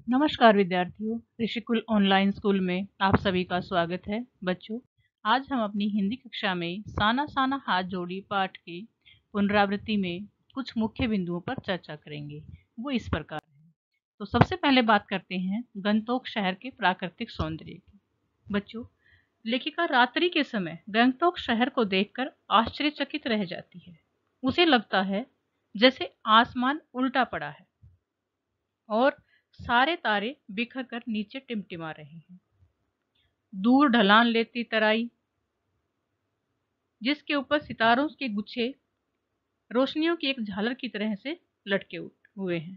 नमस्कार विद्यार्थियों, Rishikul online school में आप सभी का स्वागत है। बच्चों, आज हम अपनी हिंदी कक्षा में साना साना हाथ जोड़ी पाठ के पुनरावृत्ति में कुछ मुख्य बिंदुओं पर चर्चा करेंगे। वो इस प्रकार है। तो सबसे पहले बात करते हैं गंगटोक शहर के प्राकृतिक सौंदर्य की। बच्चों, लेखिका रात्रि के समय गंगटोक शहर को देखकर आश्चर्यचकित रह जाती है। उसे लगता है जैसे आसमान उल्टा पड़ा है और सारे तारे बिखर कर नीचे टिमटिमा रहे हैं। दूर ढलान लेती तराई, जिसके ऊपर सितारों के गुच्छे रोशनियों की एक झालर की तरह से लटके हुए हैं।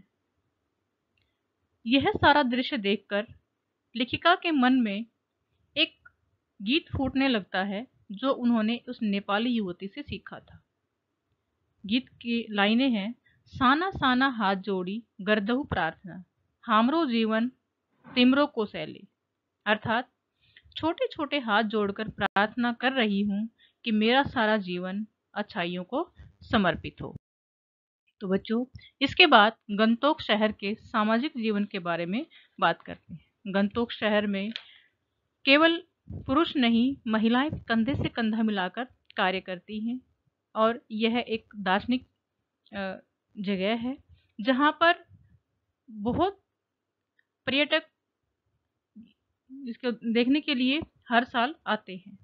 यह सारा दृश्य देखकर लेखिका के मन में एक गीत फूटने लगता है, जो उन्होंने उस नेपाली युवती से सीखा था। गीत की लाइनें हैं, साना साना हाथ जोड़ी गर्दहु प्रार्थना, हामरो जीवन तिमरो को सैले। अर्थात छोटे छोटे हाथ जोड़कर प्रार्थना कर रही हूँ कि मेरा सारा जीवन अच्छाइयों को समर्पित हो। तो बच्चों, इसके बाद गंगटोक शहर के सामाजिक जीवन के बारे में बात करते हैं। गंगटोक शहर में केवल पुरुष नहीं, महिलाएं कंधे से कंधा मिलाकर कार्य करती हैं और यह एक दार्शनिक जगह है जहाँ पर बहुत पर्यटक इसको देखने के लिए हर साल आते हैं।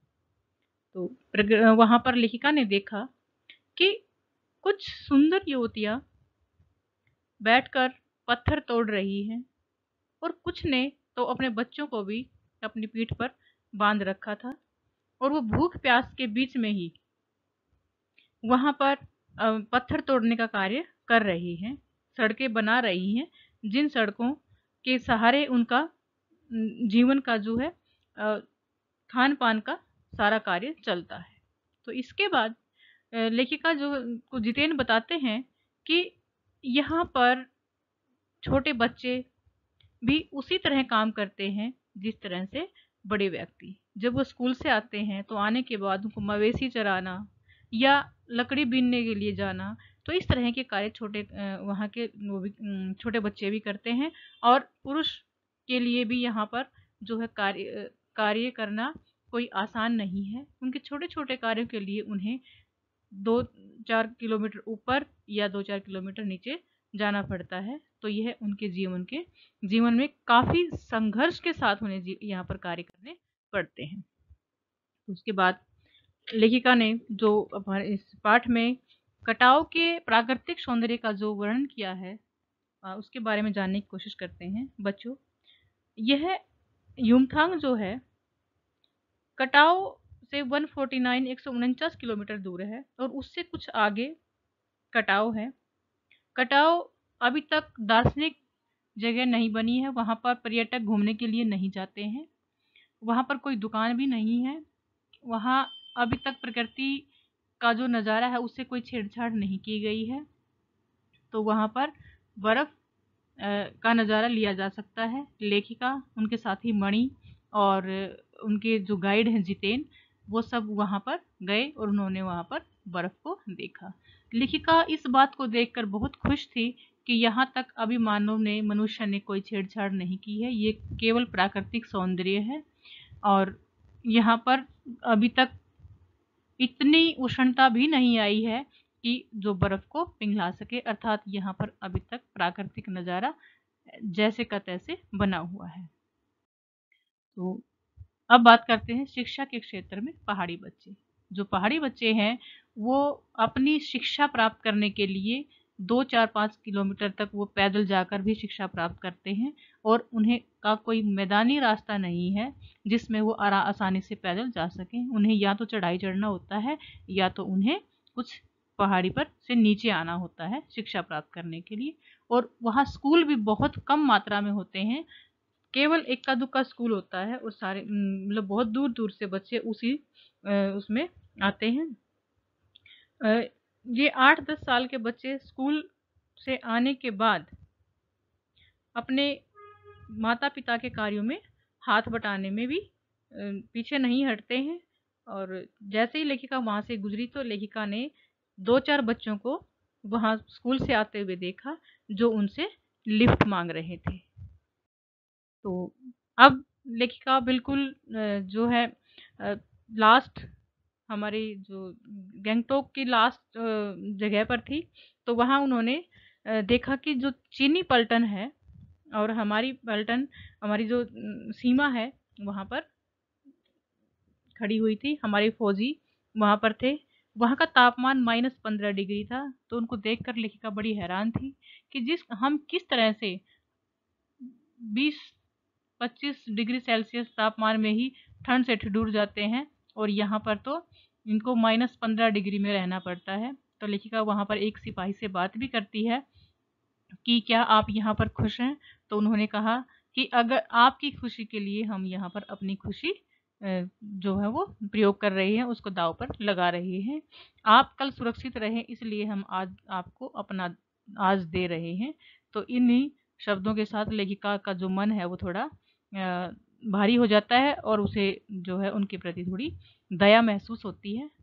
तो वहां पर लेखिका ने देखा कि कुछ सुंदर युवतियां बैठकर पत्थर तोड़ रही हैं और कुछ ने तो अपने बच्चों को भी अपनी पीठ पर बांध रखा था और वो भूख प्यास के बीच में ही वहां पर पत्थर तोड़ने का कार्य कर रही हैं, सड़कें बना रही हैं, जिन सड़कों के सहारे उनका जीवन का जो है खान पान का सारा कार्य चलता है। तो इसके बाद लेखिका जो को जितेन बताते हैं कि यहाँ पर छोटे बच्चे भी उसी तरह काम करते हैं जिस तरह से बड़े व्यक्ति जब वो स्कूल से आते हैं तो आने के बाद उनको मवेशी चराना या लकड़ी बीनने के लिए जाना, तो इस तरह के कार्य छोटे वहाँ के वो भी छोटे बच्चे भी करते हैं। और पुरुष के लिए भी यहाँ पर जो है कार्य करना कोई आसान नहीं है। उनके छोटे छोटे कार्यों के लिए उन्हें 2-4 किलोमीटर ऊपर या 2-4 किलोमीटर नीचे जाना पड़ता है। तो यह उनके जीवन में काफी संघर्ष के साथ उन्हें यहाँ पर कार्य करने पड़ते हैं। उसके बाद लेखिका ने जो हमारे इस पाठ में कटाव के प्राकृतिक सौंदर्य का जो वर्णन किया है उसके बारे में जानने की कोशिश करते हैं। बच्चों, यह युमथांग जो है कटाव से 149 किलोमीटर दूर है और उससे कुछ आगे कटाव है। कटाव अभी तक दार्शनिक जगह नहीं बनी है, वहाँ पर पर्यटक घूमने के लिए नहीं जाते हैं, वहाँ पर कोई दुकान भी नहीं है, वहाँ अभी तक प्रकृति का जो नज़ारा है उससे कोई छेड़छाड़ नहीं की गई है। तो वहाँ पर बर्फ़ का नज़ारा लिया जा सकता है। लेखिका, उनके साथी मणि और उनके जो गाइड हैं जितेन, वो सब वहाँ पर गए और उन्होंने वहाँ पर बर्फ़ को देखा। लेखिका इस बात को देखकर बहुत खुश थी कि यहाँ तक अभी मनुष्य ने कोई छेड़छाड़ नहीं की है, ये केवल प्राकृतिक सौंदर्य है और यहाँ पर अभी तक इतनी उष्णता भी नहीं आई है कि जो बर्फ को पिघला सके। अर्थात यहाँ पर अभी तक प्राकृतिक नज़ारा जैसे का तैसे बना हुआ है। तो अब बात करते हैं शिक्षा के क्षेत्र में पहाड़ी बच्चे। जो पहाड़ी बच्चे हैं वो अपनी शिक्षा प्राप्त करने के लिए 2-4-5 किलोमीटर तक वो पैदल जाकर भी शिक्षा प्राप्त करते हैं और उन्हें का कोई मैदानी रास्ता नहीं है जिसमें वो आसानी से पैदल जा सकें। उन्हें या तो चढ़ाई चढ़ना होता है या तो उन्हें कुछ पहाड़ी पर से नीचे आना होता है शिक्षा प्राप्त करने के लिए। और वहाँ स्कूल भी बहुत कम मात्रा में होते हैं, केवल इक्का दुक्का स्कूल होता है और सारे मतलब बहुत दूर दूर से बच्चे उसमें आते हैं। ये 8-10 साल के बच्चे स्कूल से आने के बाद अपने माता पिता के कार्यों में हाथ बटाने में भी पीछे नहीं हटते हैं। और जैसे ही लेखिका वहाँ से गुजरी तो लेखिका ने 2-4 बच्चों को वहाँ स्कूल से आते हुए देखा जो उनसे लिफ्ट मांग रहे थे। तो अब लेखिका बिल्कुल जो है लास्ट हमारी जो गैंगटोक की लास्ट जगह पर थी। तो वहाँ उन्होंने देखा कि जो चीनी पलटन है और हमारी पलटन, हमारी जो सीमा है वहाँ पर खड़ी हुई थी, हमारे फौजी वहाँ पर थे। वहाँ का तापमान -15 डिग्री था। तो उनको देखकर लेखिका बड़ी हैरान थी कि हम किस तरह से 20-25 डिग्री सेल्सियस तापमान में ही ठंड से ठिठुर जाते हैं, और यहाँ पर तो इनको -15 डिग्री में रहना पड़ता है। तो लेखिका वहाँ पर एक सिपाही से बात भी करती है कि क्या आप यहाँ पर खुश हैं? तो उन्होंने कहा कि अगर आपकी खुशी के लिए हम यहाँ पर अपनी खुशी जो है वो प्रयोग कर रहे हैं, उसको दांव पर लगा रहे हैं। आप कल सुरक्षित रहें इसलिए हम आज आपको अपना आज दे रहे हैं। तो इन्हीं शब्दों के साथ लेखिका का जो मन है वो थोड़ा भारी हो जाता है और उसे जो है उनके प्रति थोड़ी दया महसूस होती है।